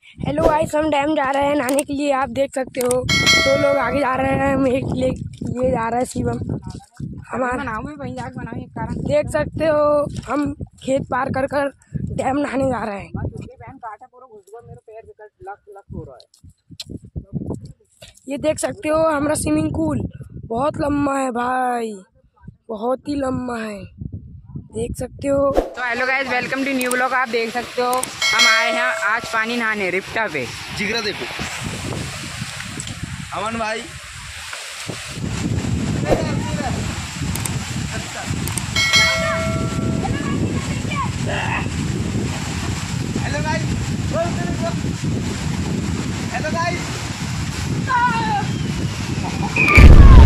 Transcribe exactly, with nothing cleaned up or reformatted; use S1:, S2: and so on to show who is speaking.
S1: Hello guys, हम dam जा रहे हैं नहाने के लिए। आप देख सकते हो दो लोग आगे जा रहे हैं, हम एक ले ये जा रहा है शिवम। हमारा कारण देख सकते हो, हम खेत पार कर कर डैम नहाने जा रहे हैं। ये देख सकते हो हमारा स्विमिंग पूल बहुत लंबा है भाई, बहुत ही लंबा है, देख सकते हो।
S2: तो hello guys, welcome to new blog. आप देख सकते हो हम आए हैं आज पानी नहाने रिफ्टा पे।
S3: जिगरा देखो अमन भाई। Hello guys, hello guys.